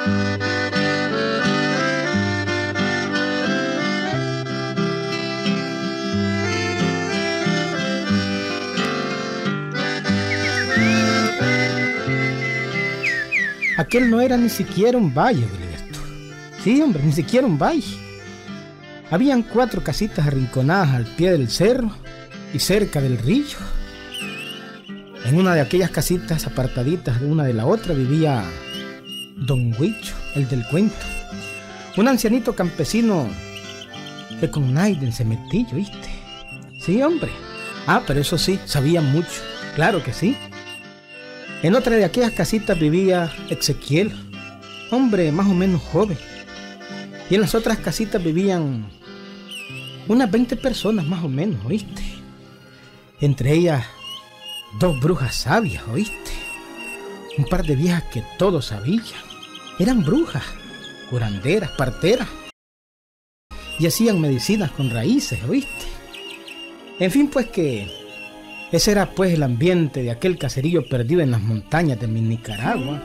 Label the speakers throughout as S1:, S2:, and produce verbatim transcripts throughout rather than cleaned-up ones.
S1: Aquel no era ni siquiera un valle, Wilberto. Sí, hombre, ni siquiera un valle. Habían cuatro casitas arrinconadas al pie del cerro y cerca del río. En una de aquellas casitas apartaditas de una de la otra vivía Don Huicho, el del cuento. Un ancianito campesino que con Naiden se metía, ¿viste? Sí, hombre. Ah, pero eso sí, sabía mucho. Claro que sí. En otra de aquellas casitas vivía Ezequiel, hombre más o menos joven. Y en las otras casitas vivían unas veinte personas más o menos, ¿oíste? Entre ellas, dos brujas sabias, ¿oíste? Un par de viejas que todo sabían. Eran brujas, curanderas, parteras. Y hacían medicinas con raíces, ¿oíste? En fin, pues que ese era pues el ambiente de aquel caserío perdido en las montañas de mi Nicaragua.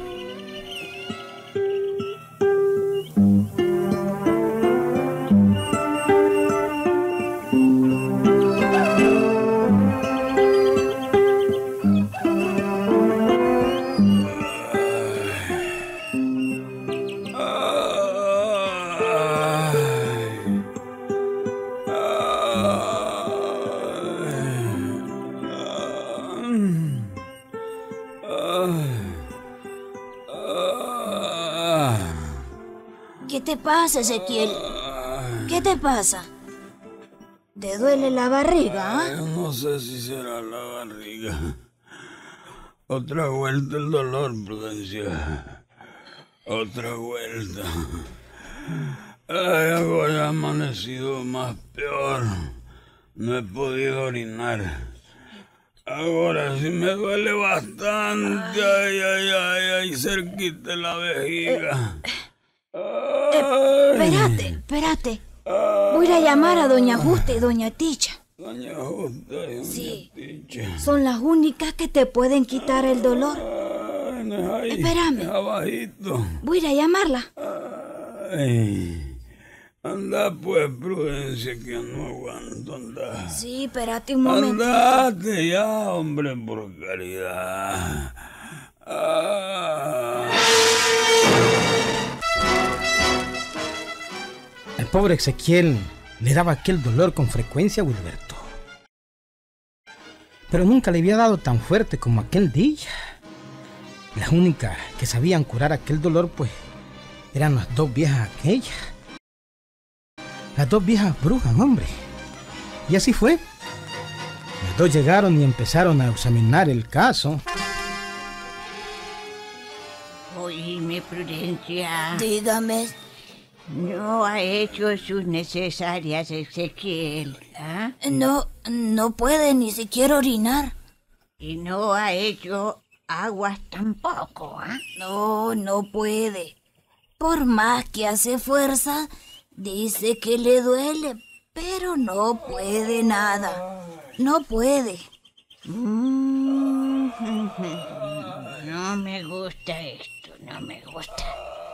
S2: ¿Qué te pasa, Ezequiel? ¿Qué te pasa? ¿Te duele la barriga?
S3: ¿eh? No sé si será la barriga. Otra vuelta el dolor, Prudencia. Otra vuelta. Ay, ahora he amanecido más peor. No he podido orinar. Ahora sí me duele bastante. Ay, ay, ay, ay, cerquita de la vejiga.
S2: Eh, espérate, espérate. Voy a llamar a Doña Justa y Doña Ticha.
S3: Doña Justa y Doña
S2: sí,
S3: Ticha.
S2: Son las únicas que te pueden quitar el dolor.
S3: Ay, ahí,
S2: espérame.
S3: Abajito.
S2: Voy a llamarla.
S3: Ay, anda pues, Prudencia, que no aguanto, anda.
S2: Sí, espérate un momento.
S3: Andate ya, hombre, por caridad. Ah.
S1: El pobre Ezequiel le daba aquel dolor con frecuencia a Wilberto. Pero nunca le había dado tan fuerte como aquel día. Las únicas que sabían curar aquel dolor, pues, eran las dos viejas aquellas. Las dos viejas brujas, hombre. Y así fue. Las dos llegaron y empezaron a examinar el caso.
S4: Oíme, Prudencia.
S2: Dígame.
S4: ¿No ha hecho sus necesarias, Ezequiel? ¿Ah?
S2: No, no puede ni siquiera orinar.
S4: Y no ha hecho aguas tampoco, ¿ah?
S2: No, no puede. Por más que hace fuerza, dice que le duele, pero no puede nada. No puede.
S4: Mm, no me gusta esto, no me gusta.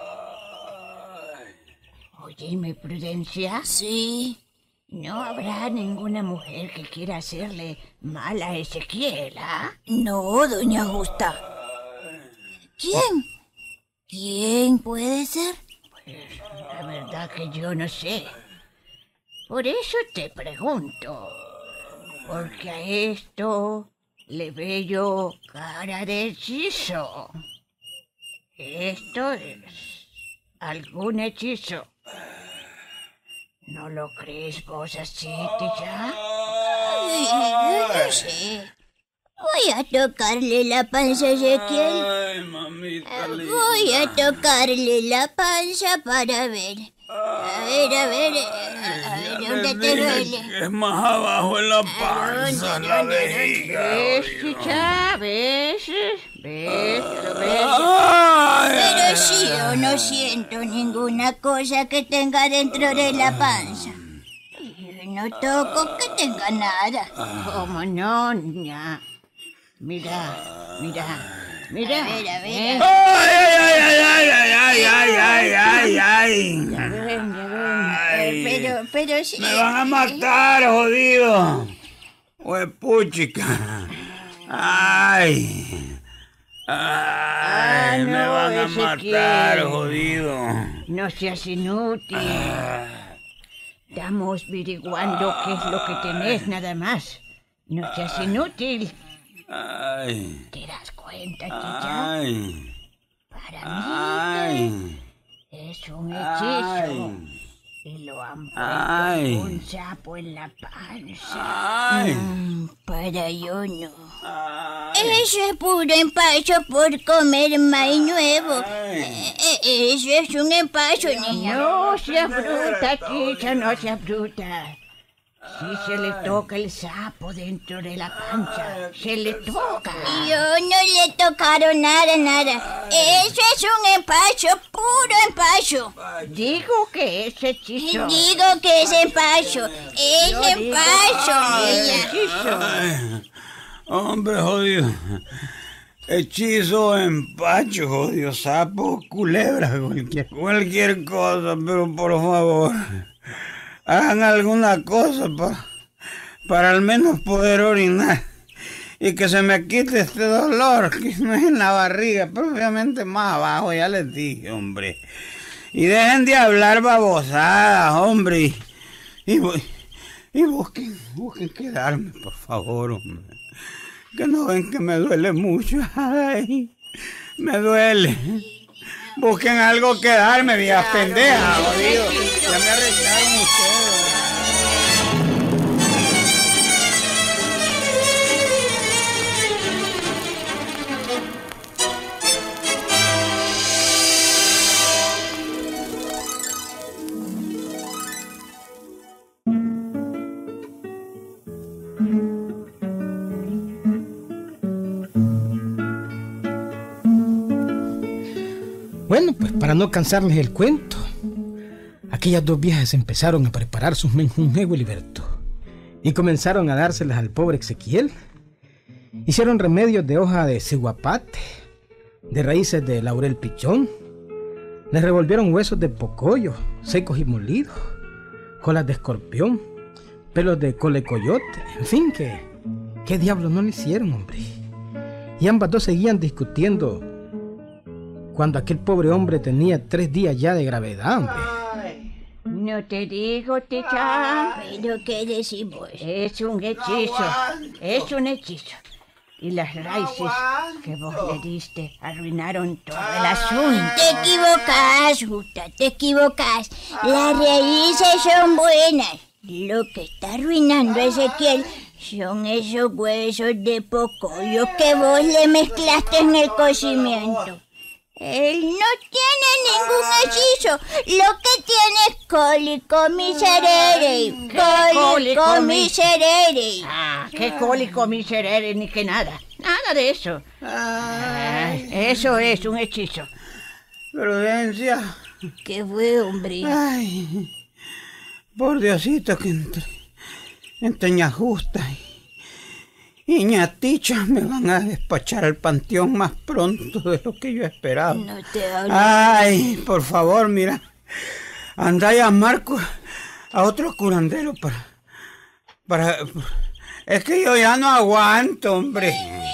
S4: Oye, Prudencia.
S2: Sí.
S4: ¿No habrá ninguna mujer que quiera hacerle mal a Ezequiel, ah?
S2: No, Doña Justa. ¿Quién? ¿Quién puede ser?
S4: Pues la verdad que yo no sé. Por eso te pregunto. Porque a esto le veo yo cara de hechizo. Esto es algún hechizo. ¿No lo crees vos así, Ticha?
S2: Ay, yo no sé. Voy a tocarle la panza a Ezequiel.
S3: Ay, mamita linda.
S2: Voy a tocarle la panza para ver. A ver, a ver, a ver, ¿dónde te duele?
S3: Es más abajo en la panza, en la vejiga.
S4: ¿Ves, Ticha? ¿Ves? ¿Ves? ¿Lo ves?
S2: Pero sí, yo no siento ninguna cosa que tenga dentro de la panza. No toco que tenga nada.
S4: ¿Cómo no, niña? Mira, mira, mira.
S2: A ver, a ver.
S3: Ay, ay, ay, ay, ay, ay, ay,
S2: pero sí.
S3: ¡Me van a matar, jodido! ¡Huepuchica! ¡Ay! ¡Ay!
S4: Ah, no,
S3: ¡Me van a
S4: Ezequiel.
S3: matar, jodido!
S4: No seas inútil. Estamos averiguando qué es lo que tenés nada más. No seas inútil.
S3: ¡Ay!
S4: ¿Te das cuenta, chicha?
S3: ¡Ay!
S4: Para
S3: ¡Ay!
S4: mí es un hechizo.
S3: ¡Ay!
S4: Y lo han puesto
S3: Ay.
S4: un sapo en la panza.
S3: ¡Ay!
S2: Mm, para yo no.
S3: ¡Ay!
S2: Eso es puro empacho por comer maíz nuevo.
S3: Ay.
S2: Eh, eh, Eso es un empacho, niña.
S4: No seas bruta, chicha, no seas bruta. Si se le toca el sapo dentro de la panza, se le toca.
S2: Yo no le tocaron nada, nada. Eso es un empacho, puro empacho.
S4: Digo que es hechizo.
S2: Digo que es empacho. Es
S4: Yo digo
S2: empacho,
S4: que es
S2: niña.
S4: hechizo.
S3: Ay, hombre, jodido. Hechizo, empacho, jodido, sapo, culebra, cualquier, cualquier cosa, pero por favor, hagan alguna cosa para, para al menos poder orinar y que se me quite este dolor, que no es en la barriga, pero obviamente más abajo, ya les dije, hombre. Y dejen de hablar babosadas, hombre, y, y, bu- y busquen, busquen quedarme, por favor, hombre. Que no ven que me duele mucho. Ay, me duele. Busquen algo que darme, viejas pendejas, jodido. Ya me arrestaron ustedes.
S1: Bueno, pues para no cansarles el cuento, aquellas dos viejas empezaron a preparar sus menjunje Wiliberto y comenzaron a dárselas al pobre Ezequiel. Hicieron remedios de hoja de ciguapate, de raíces de laurel pichón, les revolvieron huesos de pocoyo secos y molidos, colas de escorpión, pelos de colecoyote, en fin, que qué diablos no le hicieron, hombre. Y ambas dos seguían discutiendo cuando aquel pobre hombre tenía tres días ya de gravedad, hombre.
S4: No te digo, chicha.
S2: ¿Pero qué decimos?
S4: Es un hechizo. Es un hechizo. Y las raíces que vos le diste arruinaron todo el asunto.
S2: Te equivocas, Justa, te equivocas. Las raíces son buenas. Lo que está arruinando a Ezequiel son esos huesos de pocoyo que vos le mezclaste en el cocimiento. Él no tiene ningún hechizo. Lo que tiene es cólico miserere. Cólico
S4: cólico mi-
S2: miserere.
S4: Ah, qué cólico miserere ni que nada. Nada de eso. Ah, eso es un hechizo.
S3: Prudencia.
S2: ¿Qué fue, hombre?
S3: Ay, por Diosito que entre, entre ña Justa y, y ña Ticha me van a despachar al panteón más pronto de lo que yo esperaba.
S2: No te hablo.
S3: Ay, por favor, mira, anda a llamar cu- a otro curandero para, para, es que yo ya no aguanto, hombre.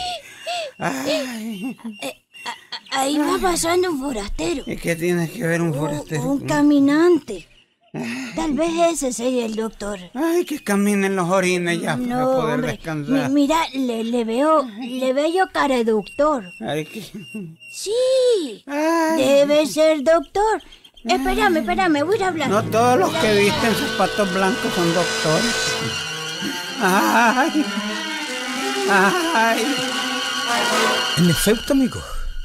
S3: Ay,
S2: Ahí va pasando un forastero.
S3: ¿y qué tiene que ver un
S2: Un,
S3: forastero?
S2: un caminante. Tal vez ese sea el doctor.
S3: Ay, que caminen los orines ya para
S2: No,
S3: poder
S2: hombre.
S3: descansar.
S2: Mi- mira, le, le veo, le veo yo cara de doctor.
S3: Ay, que...
S2: Sí,
S3: Ay,
S2: debe ser doctor. Espérame, espérame, voy a ir a hablar.
S3: no todos los que visten zapatos blancos son doctores. Ay, ay.
S1: En efecto, amigos.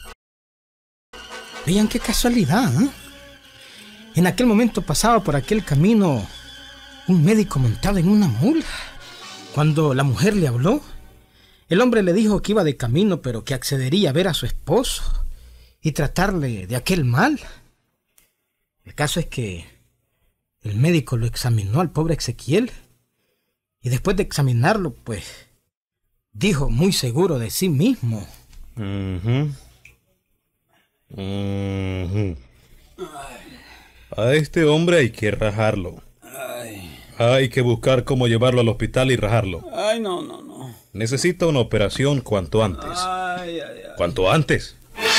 S1: Vean qué casualidad, ¿eh? En aquel momento pasaba por aquel camino un médico montado en una mula. Cuando la mujer le habló, el hombre le dijo que iba de camino, pero que accedería a ver a su esposo y tratarle de aquel mal. El caso es que el médico lo examinó al pobre Ezequiel y después de examinarlo, pues, dijo muy seguro de sí mismo:
S5: Ujú. Ujú. A este hombre hay que rajarlo.
S3: Ay,
S5: Hay que buscar cómo llevarlo al hospital y rajarlo.
S3: Ay, no, no, no.
S5: Necesita una operación cuanto antes.
S3: Ay, ay, ay.
S5: Cuanto antes.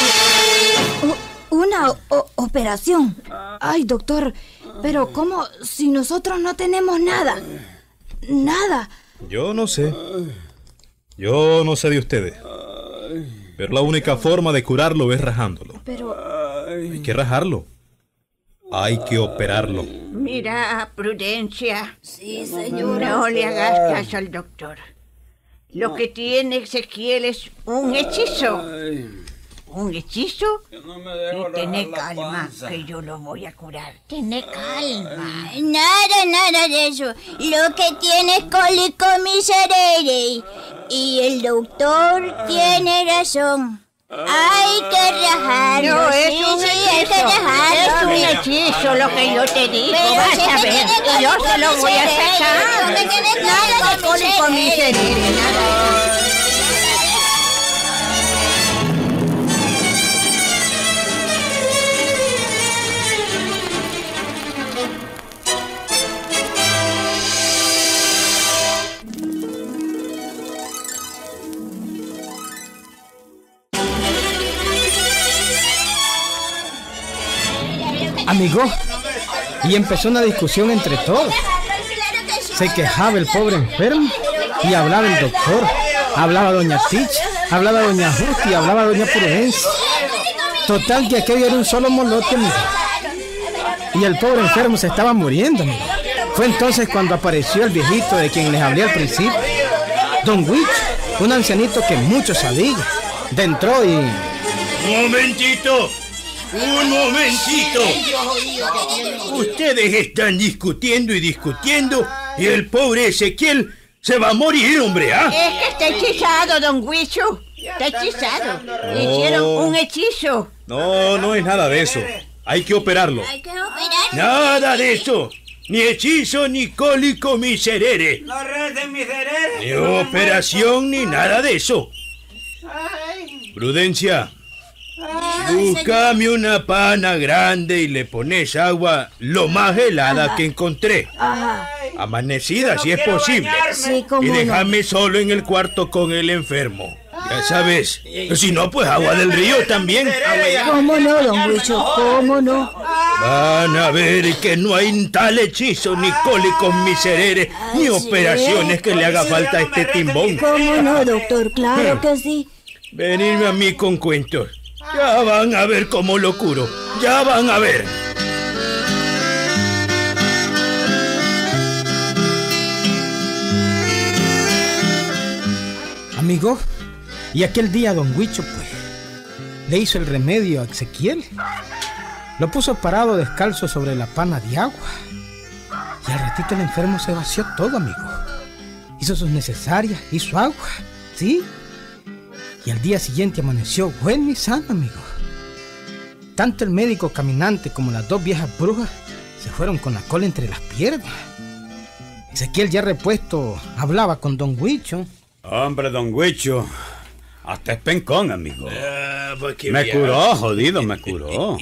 S6: ¿Una o- operación? Ay, doctor, pero ¿cómo si nosotros no tenemos nada? Nada.
S5: Yo no sé. Yo no sé de ustedes. Pero la única forma de curarlo es rajándolo.
S6: Pero...
S5: Hay que rajarlo. Hay que operarlo.
S4: Mira, Prudencia.
S6: Sí, señora.
S4: No le hagas caso al doctor. Lo que tiene Ezequiel es un hechizo. Un hechizo.
S3: No me dejo
S4: Y tené
S3: rajar la
S4: calma,
S3: panza.
S4: que yo lo voy a curar. Tené calma.
S2: Nada, nada de eso. Lo que tiene es cólico miserere. Y el doctor tiene razón. Hay que rajarlo.
S4: No, es
S2: sí,
S4: un
S2: sí, hay que
S4: hechizo.
S2: rajarlo.
S4: Es un hechizo lo que yo te digo.
S2: Pero
S4: Vas
S2: si
S4: a
S2: te
S4: ver.
S2: tiene
S4: Y yo se lo voy a
S2: cólico
S4: sacar.
S2: miserere, no te tiene
S4: Nada de
S2: cólico
S4: cólico
S2: miserere.
S4: miserere, nada.
S1: Amigo, y empezó una discusión entre todos. Se quejaba el pobre enfermo y hablaba el doctor. Hablaba doña Ticha, hablaba doña Justi, hablaba doña Prudencia. Total que aquello era un solo molote, amigo. Y el pobre enfermo se estaba muriendo, amigo. Fue entonces cuando apareció el viejito de quien les hablé al principio, Don Huicho, un ancianito que mucho sabía. Entró y...
S7: ¡Momentito! ¡Un momentito! Ustedes están discutiendo y discutiendo y el pobre Ezequiel se va a morir, hombre, ¿ah?
S4: Es que está hechizado, don Huicho. Está hechizado. Le hicieron un hechizo.
S5: No, no es nada de eso. Hay que operarlo.
S2: Hay que operar.
S7: Nada de eso. Ni hechizo, ni cólico miserere.
S3: No recen miserere.
S7: Ni operación, ni nada de eso. Prudencia. Búscame una pana grande y le pones agua lo más helada que encontré. Amanecida, si es posible.
S6: Sí, cómo
S7: Y
S6: no.
S7: déjame solo en el cuarto con el enfermo. Ya sabes. Si no, pues agua del río también.
S6: ¿Cómo no, don Huicho? ¿Cómo no?
S7: Van a ver que no hay tal hechizo, ni cólicos misereres, ni operaciones que le haga falta a este timbón.
S6: ¿Cómo no, doctor? Claro que sí.
S7: Venirme a mí con cuentos. Ya van a ver cómo lo curo. Ya van a ver.
S1: Amigo, y aquel día Don Huicho, pues, le hizo el remedio a Ezequiel. Lo puso parado descalzo sobre la pana de agua. Y al ratito el enfermo se vació todo, amigo. Hizo sus necesarias, hizo agua, ¿sí? Y al día siguiente amaneció bueno y sano, amigo. Tanto el médico caminante como las dos viejas brujas se fueron con la cola entre las piernas. Ezequiel, ya repuesto, hablaba con Don Huicho.
S3: Hombre, don Huicho. Hasta es pencón, amigo.
S7: Ah, pues qué
S3: Me
S7: bien.
S3: curó, jodido, me curó.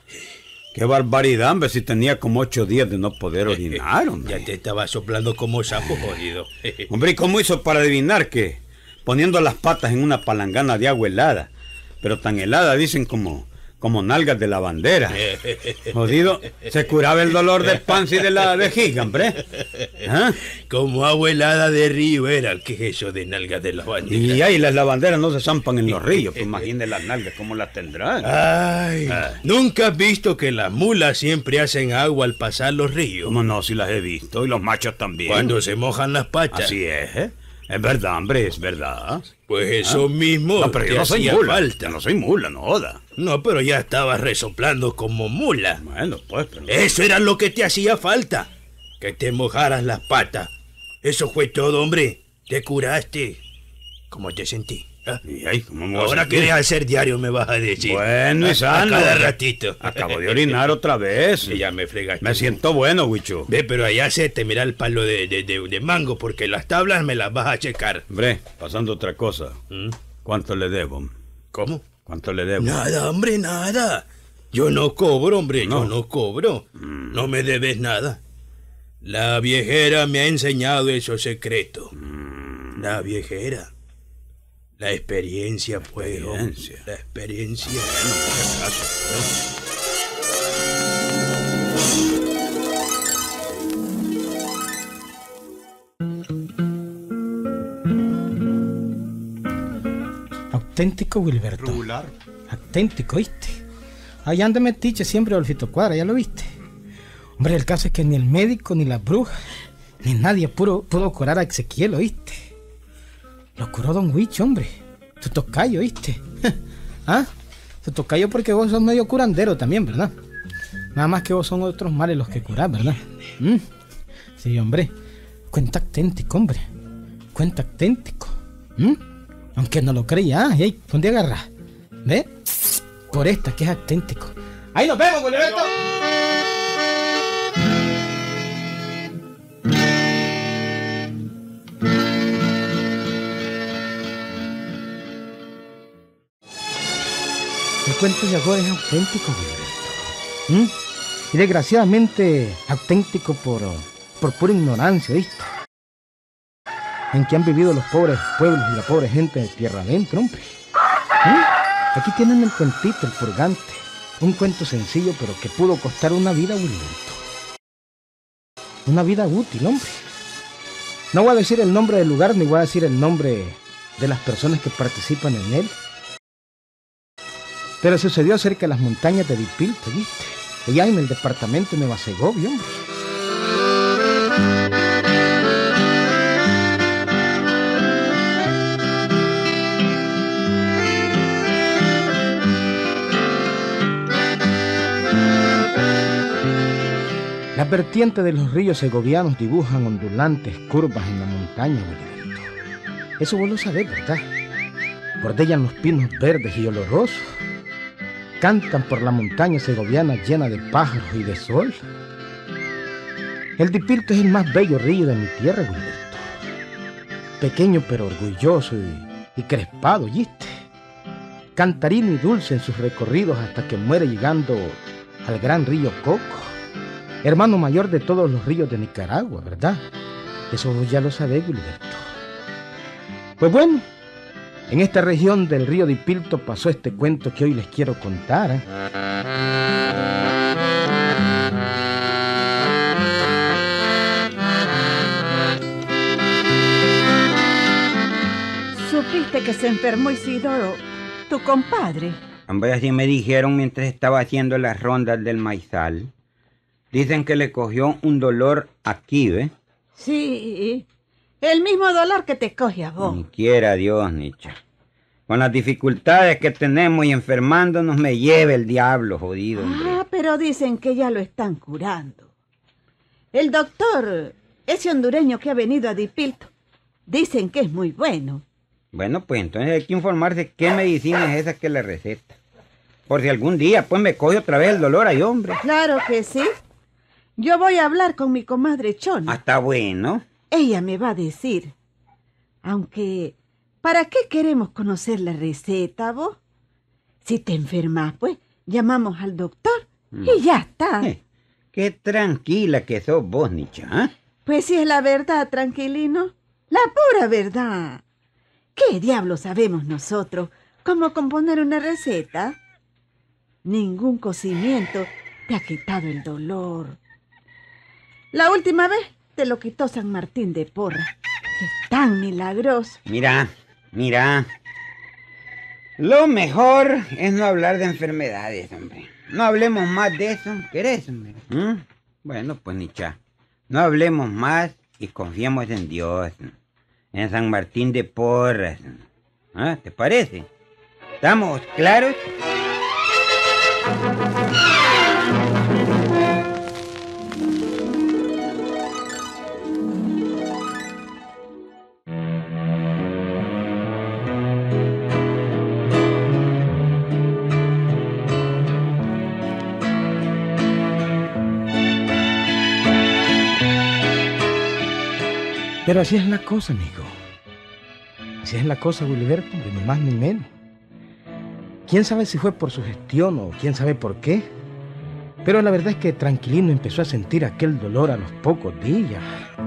S3: Qué barbaridad, hombre, si tenía como ocho días de no poder orinar, hombre.
S7: Ya te estaba soplando como sapo, jodido.
S3: Hombre, ¿y cómo hizo para adivinar que poniendo las patas en una palangana de agua helada, pero tan helada dicen como, como nalgas de lavandera? Jodido, se curaba el dolor de panza y de la vejiga, hombre. ¿Ah?
S7: Como agua helada de río era el que es eso de nalgas de lavandera.
S3: Y ahí las lavanderas no se zampan en los ríos, pues imagínate las nalgas cómo las tendrán.
S7: Ay, ¿nunca has visto que las mulas siempre hacen agua al pasar los ríos?
S3: ¿Cómo no? Si las he visto, y los machos también.
S7: Cuando se mojan las patas.
S3: Así es, ¿eh? Es verdad, hombre, es verdad.
S7: Pues eso mismo
S3: No, pero
S7: te
S3: yo no soy
S7: hacía
S3: mula.
S7: falta.
S3: Yo no soy mula, no joda.
S7: No, pero ya estabas resoplando como mula.
S3: Bueno, pues, pero...
S7: Eso era lo que te hacía falta. Que te mojaras las patas. Eso fue todo, hombre. Te curaste. ¿Cómo te sentí? ¿Ah?
S3: Y ay, ¿cómo me voy a
S7: Ahora
S3: sentir?
S7: querés hacer diario, me vas a decir.
S3: Bueno y
S7: A-
S3: sano.
S7: A cada ratito.
S3: Acabo de orinar otra vez.
S7: Sí, ya me fregaste.
S3: Me siento bueno, Huicho.
S7: Ve, pero allá se te mira el palo de, de, de, de mango, porque las tablas me las vas a checar.
S3: Hombre, pasando otra cosa.
S7: ¿Mm?
S3: ¿Cuánto le debo?
S7: ¿Cómo?
S3: ¿Cuánto le debo?
S7: Nada, hombre, nada. Yo no cobro, hombre,
S3: No.
S7: yo no cobro. No me debes nada. La viejera me ha enseñado esos secretos. La viejera. La experiencia, pues,
S3: Experiencia.
S7: la experiencia. Bueno, por acaso,
S1: Auténtico, Wilberto.
S5: Regular.
S1: Auténtico, ¿viste? Ahí anda metiche siempre Olfito Cuadra, ¿ya lo viste? Hombre, el caso es que ni el médico, ni la bruja, ni nadie pudo, pudo curar a Ezequiel, ¿oíste? Lo curó Don Huicho, hombre. Tu tocayo, ¿oíste? ¿Ah? Tu tocayo porque vos sos medio curandero también, ¿verdad? Nada más que vos son otros males los que curás, ¿verdad? ¿Mm? Sí, hombre. Cuenta auténtico, hombre. Cuenta auténtico. ¿Mm? Aunque no lo creía, ¿eh? Ey, ¿dónde agarras? ¿Ve? Por esta que es auténtico. ¡Ahí nos vemos, Wilberto! El cuento de ahora es auténtico, Wilberto. ¿Mm? Y desgraciadamente auténtico por, por pura ignorancia, ¿viste? En que han vivido los pobres pueblos y la pobre gente de tierra adentro, hombre. ¿Mm? Aquí tienen el cuentito, el purgante. Un cuento sencillo, pero que pudo costar una vida, Wilberto. Una vida útil, hombre. No voy a decir el nombre del lugar, ni voy a decir el nombre de las personas que participan en él. Pero sucedió cerca de las montañas de Dipilto, ¿viste? Allá en el departamento de Nueva Segovia, hombre. Las vertientes de los ríos segovianos dibujan ondulantes curvas en la montaña, Wilberto. Eso vos lo sabés, ¿verdad? Bordellan los pinos verdes y olorosos. Cantan por la montaña segoviana llena de pájaros y de sol. El Dipilto es el más bello río de mi tierra, Wilberto. Pequeño pero orgulloso y, y crespado, ¿viste? Cantarino y dulce en sus recorridos hasta que muere llegando al gran río Coco, hermano mayor de todos los ríos de Nicaragua, ¿verdad? Eso vos ya lo sabés, Wilberto. Pues bueno, en esta región del río Dipilto pasó este cuento que hoy les quiero contar, ¿eh?
S4: ¿Supiste que se enfermó Isidoro, tu compadre?
S8: Hombre, así me dijeron mientras estaba haciendo las rondas del maizal. Dicen que le cogió un dolor aquí, ¿ves?
S4: Sí, el mismo dolor que te coge a vos.
S8: Ni quiera Dios, Nicha. Con las dificultades que tenemos y enfermándonos me lleve el diablo, jodido, hombre.
S4: Ah, pero dicen que ya lo están curando. El doctor, ese hondureño que ha venido a Dipilto, dicen que es muy bueno.
S8: Bueno, pues entonces hay que informarse qué medicina es esa que le receta. Por si algún día, pues, me coge otra vez el dolor ahí, hombre.
S4: Claro que sí. Yo voy a hablar con mi comadre Chona.
S8: Ah, está bueno.
S4: Ella me va a decir. Aunque, ¿para qué queremos conocer la receta, vos? Si te enfermas, pues, llamamos al doctor y ya está.
S8: Eh, qué tranquila que sos vos, Nicha, ¿eh?
S4: Pues si es la verdad, tranquilino. La pura verdad. ¿Qué diablos sabemos nosotros cómo componer una receta? Ningún cocimiento te ha quitado el dolor. La última vez te lo quitó San Martín de Porra. Es tan milagroso.
S8: Mira, mira. Lo mejor es no hablar de enfermedades, hombre. No hablemos más de eso, ¿querés, hombre? ¿Mm? Bueno, pues, Nicha, no hablemos más y confiemos en Dios, en San Martín de Porras. ¿Ah? ¿Te parece? ¿Estamos claros?
S1: Pero así es la cosa, amigo. Así es la cosa, Wilberto, ni más ni menos. ¿Quién sabe si fue por su gestión o quién sabe por qué? Pero la verdad es que Tranquilino empezó a sentir aquel dolor a los pocos días.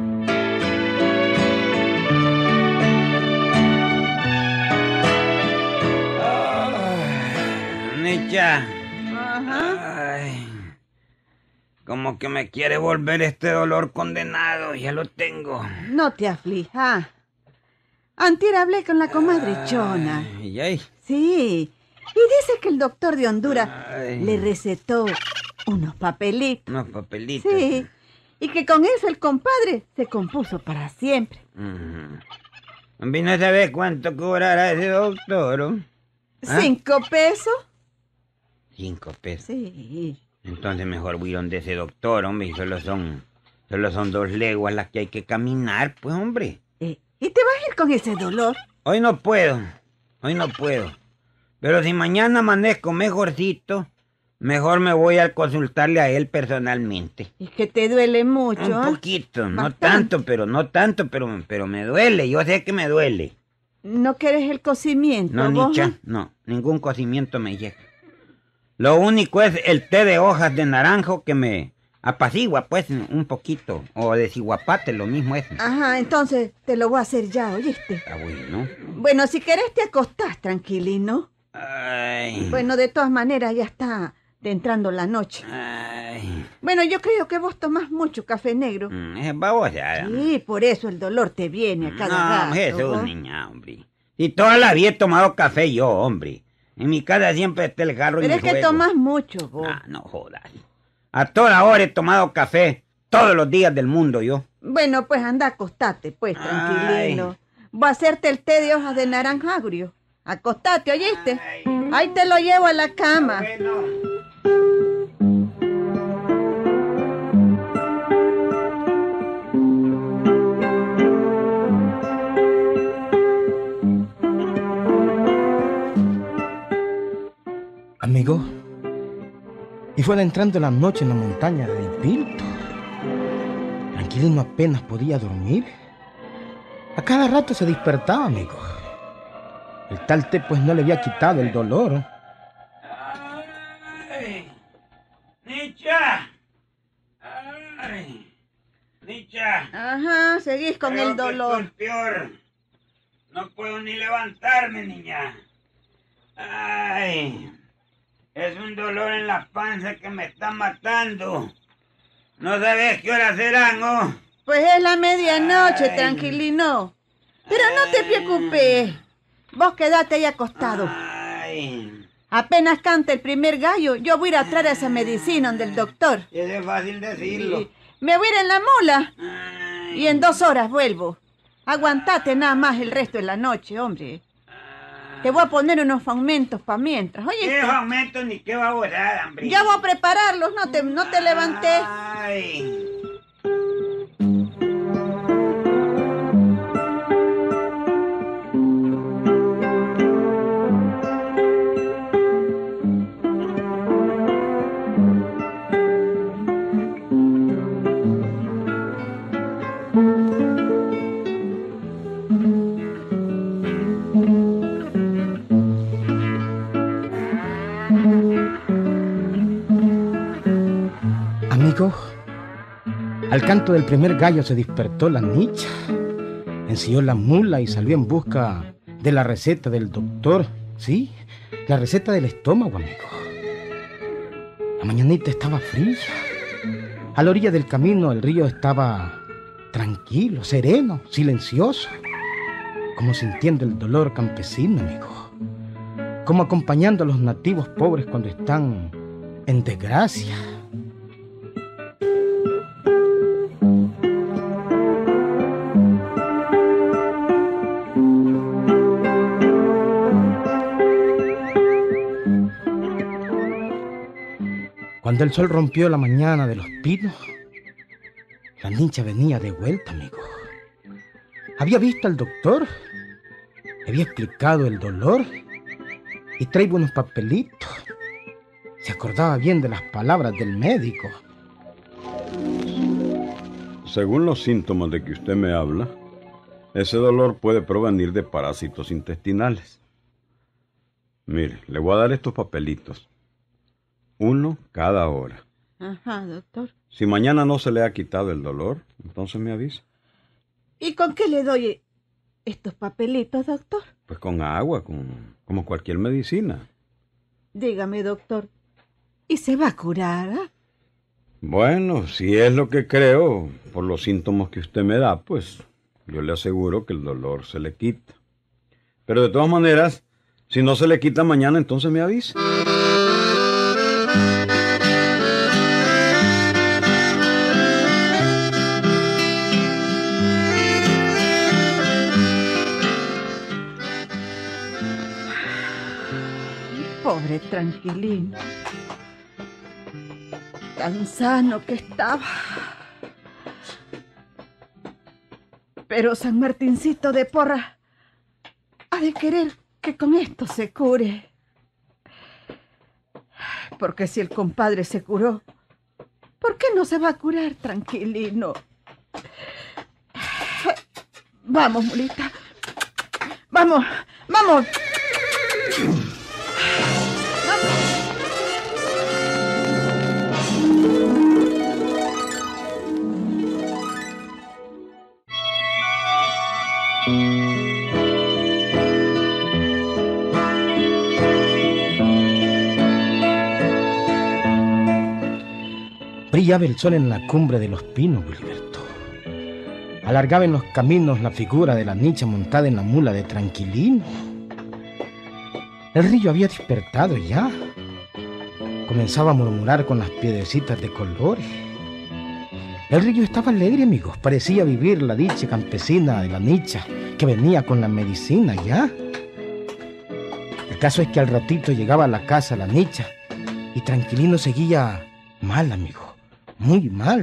S8: Nicha.
S4: Ajá.
S8: Ay, como que me quiere volver este dolor condenado, ya lo tengo.
S4: No te aflijas. Antier hablé con la comadre Chona.
S8: Ay, ay.
S4: Sí, y dice que el doctor de Honduras
S8: Ay.
S4: le recetó unos papelitos.
S8: Unos papelitos.
S4: Sí, y que con eso el compadre se compuso para siempre.
S8: Uh-huh. ¿No sabes cuánto cobrará ese doctor? ¿Oh? ¿Ah?
S4: ¿Cinco pesos?
S8: Cinco pesos.
S4: Sí.
S8: Entonces mejor voy donde ese doctor, hombre, y solo son, solo son dos leguas las que hay que caminar, pues, hombre.
S4: Eh, ¿Y te vas a ir con ese dolor?
S8: Hoy no puedo, hoy no puedo. Pero si mañana amanezco mejorcito, mejor me voy a consultarle a él personalmente.
S4: Es que te duele mucho.
S8: Un
S4: ¿eh?
S8: poquito, no
S4: Bastante.
S8: tanto, pero no tanto, pero, pero me duele, yo sé que me duele.
S4: ¿No quieres el cocimiento?
S8: No,
S4: vos,
S8: Nicha,
S4: eh?
S8: no, ningún cocimiento me llega. Lo único es el té de hojas de naranjo que me apacigua, pues, un poquito. O de ciguapate, lo mismo es.
S4: Ajá, entonces te lo voy a hacer ya, ¿oíste?
S8: Ah, bueno.
S4: Bueno, si querés te acostás, Tranquilino.
S8: Ay.
S4: Bueno, de todas maneras ya está entrando la noche.
S8: Ay.
S4: Bueno, yo creo que vos tomás mucho café negro.
S8: Mm, es babosada.
S4: Sí, por eso el dolor te viene a cada
S8: No,
S4: rato.
S8: Jesús,
S4: ¿vos?
S8: niña, hombre. Y toda la vida he tomado café yo, hombre. En mi casa siempre está el jarro y
S4: Pero
S8: mi
S4: es que
S8: juego.
S4: tomás mucho, vos.
S8: Ah, no jodas. A toda hora he tomado café. Todos los días del mundo yo.
S4: Bueno, pues anda, acostate, pues, Tranquilino.
S8: Ay.
S4: Voy a hacerte el té de hojas de naranja agrio. Acostate, ¿oíste?
S8: Ay.
S4: Ahí te lo llevo a la cama.
S8: Bueno.
S1: Amigo, y fue entrando la noche en la montaña del Pinto. Tranquilino apenas podía dormir. A cada rato se despertaba, amigo. El tal té pues no le había quitado el dolor.
S8: Ay. Nicha. Ay. Nicha.
S4: Ajá, seguís con
S8: Creo
S4: el
S8: que
S4: dolor.
S8: esto es peor. No puedo ni levantarme, niña. Ay. Es un dolor en la panza que me está matando. No sabes qué hora serán, ¿oh?
S4: Pues es la medianoche,
S8: Ay.
S4: Tranquilino. Pero no te preocupes. Vos quedate ahí acostado.
S8: Ay.
S4: Apenas canta el primer gallo, yo voy a ir a traer esa medicina del doctor.
S8: Eso es fácil decirlo.
S4: Y me voy a ir en la mula
S8: Ay.
S4: y en dos horas vuelvo. Aguantate nada más el resto de la noche, hombre. Te voy a poner unos aumentos para mientras.
S8: ¿Qué
S4: Oye,
S8: aumento ni qué babosada, hombre?
S4: ya voy a prepararlos, no te, no te levantes.
S8: Ay.
S1: Amigo, al canto del primer gallo se despertó la Nicha. Ensilló la mula y salió en busca de la receta del doctor. Sí, la receta del estómago, amigo. La mañanita estaba fría. A la orilla del camino el río estaba tranquilo, sereno, silencioso, como sintiendo el dolor campesino, amigo. Como acompañando a los nativos pobres cuando están en desgracia. Cuando el sol rompió la mañana de los pinos, la Nicha venía de vuelta, amigo. Había visto al doctor, le había explicado el dolor y traigo unos papelitos. Se acordaba bien de las palabras del médico.
S3: Según los síntomas de que usted me habla, ese dolor puede provenir de parásitos intestinales. Mire, le voy a dar estos papelitos. Uno cada hora.
S4: Ajá, doctor.
S9: Si mañana no se le ha quitado el dolor, entonces me avisa.
S4: ¿Y con qué le doy estos papelitos, doctor?
S9: Pues con agua, con, como cualquier medicina.
S4: Dígame, doctor, ¿y se va a curar? ¿eh?
S9: Bueno, si es lo que creo, por los síntomas que usted me da, pues yo le aseguro que el dolor se le quita. Pero de todas maneras, si no se le quita mañana, entonces me avisa.
S4: Pobre Tranquilino. Tan sano que estaba. Pero San Martincito de Porras ha de querer que con esto se cure. Porque si el compadre se curó, ¿por qué no se va a curar, Tranquilino? Vamos, mulita. Vamos, vamos.
S1: Brillaba el sol en la cumbre de los pinos, Wilberto. Alargaba en los caminos la figura de la nicha montada en la mula de Tranquilino. El río había despertado ya. Comenzaba a murmurar con las piedrecitas de colores. El río estaba alegre, amigos. Parecía vivir la dicha campesina de la nicha que venía con la medicina ya. El caso es que al ratito llegaba a la casa la nicha y Tranquilino seguía mal, amigo. Muy mal.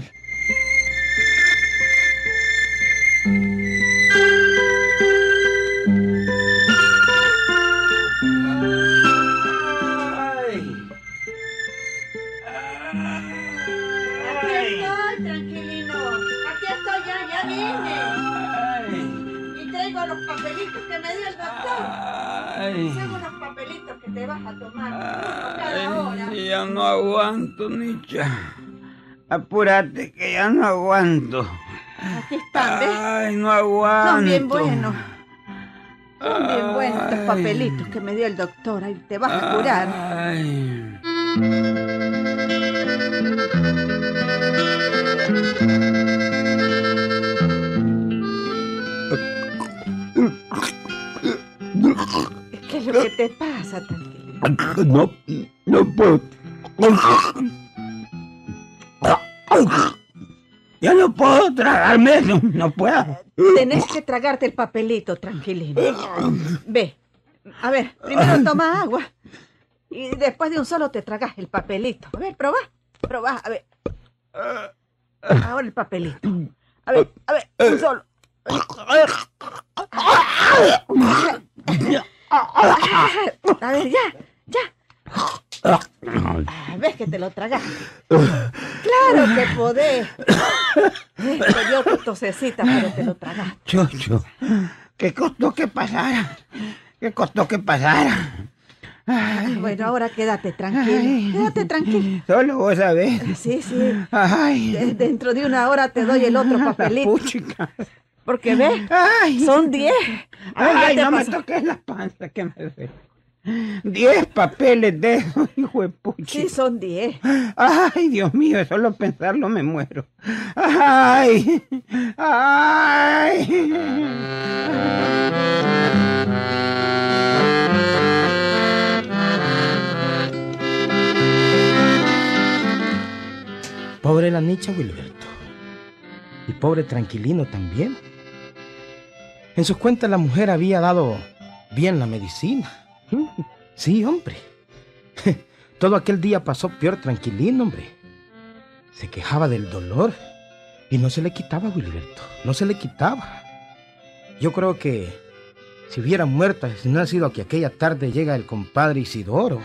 S3: Ay, ya no aguanto, Nicha.
S8: Apúrate que ya no aguanto.
S4: Aquí están, ¿ves?
S3: Ay, no aguanto.
S4: Son bien buenos. Son bien buenos estos papelitos que me dio el doctor. Ahí te vas a curar.
S3: Ay.
S4: ¿Qué es lo que te pasa, Tranquilino?
S3: No, no puedo. Ya no puedo tragarme, no, no puedo.
S4: Tenés que tragarte el papelito, Tranquilino. Ve, a ver, primero toma agua y después de un solo te tragas el papelito. A ver, probá, probá, a ver. Ahora el papelito. A ver, a ver, un solo. A ver, ya, ya. ¿Ves que te lo tragaste? Claro que podés. Te dio tu tosecita, pero te lo tragaste.
S8: Chucho, ¿qué costó que pasara? ¿Qué costó que pasara?
S4: Ay, bueno, ahora quédate tranquilo. Ay, quédate tranquilo.
S8: Solo vos sabés.
S4: Sí, sí.
S8: Ay.
S4: De- dentro de una hora te doy el otro papelito.
S8: Puchica.
S4: Porque ves,
S8: Ay.
S4: son diez. A ver, ya
S8: Ay,
S4: te
S8: no me
S4: pasó.
S8: toques la panza que me duele. Diez papeles de esos, hijo de pucha.
S4: Sí, son diez.
S8: Ay, Dios mío, solo pensarlo me muero. Ay, ay.
S1: Pobre la nicha, Wilberto. Y pobre Tranquilino también. En sus cuentas la mujer había dado bien la medicina. Sí, hombre. Todo aquel día pasó peor Tranquilino, hombre. Se quejaba del dolor y no se le quitaba, Wilberto. No se le quitaba. Yo creo que si hubiera muerto, si no ha sido que aquella tarde llega el compadre Isidoro.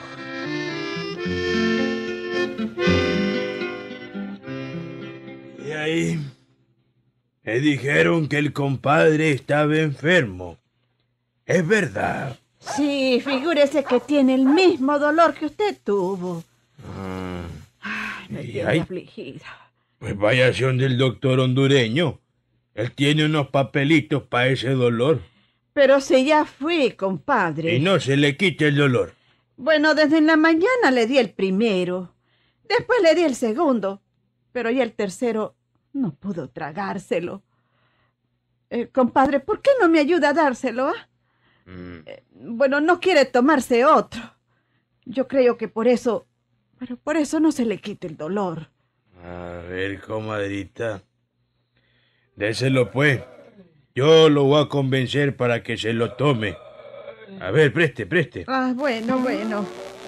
S7: Y ahí me dijeron que el compadre estaba enfermo. Es verdad.
S4: Sí, figúrese que tiene el mismo dolor que usted tuvo. Ay, Me
S7: Y
S4: tiene
S7: ay.
S4: afligida.
S7: Pues váyase donde el doctor hondureño. Él tiene unos papelitos para ese dolor.
S4: Pero si ya fui, compadre.
S7: Y no se le quite el dolor.
S4: Bueno, desde la mañana le di el primero. Después le di el segundo. Pero ya el tercero no pudo tragárselo. Eh, compadre, ¿por qué no me ayuda a dárselo, ah?
S7: Mm.
S4: Eh, bueno, no quiere tomarse otro. Yo creo que por eso... Pero por eso no se le quite el dolor.
S7: A ver, comadrita. Déselo pues. Yo lo voy a convencer para que se lo tome. A ver, preste, preste.
S4: Ah, bueno, bueno.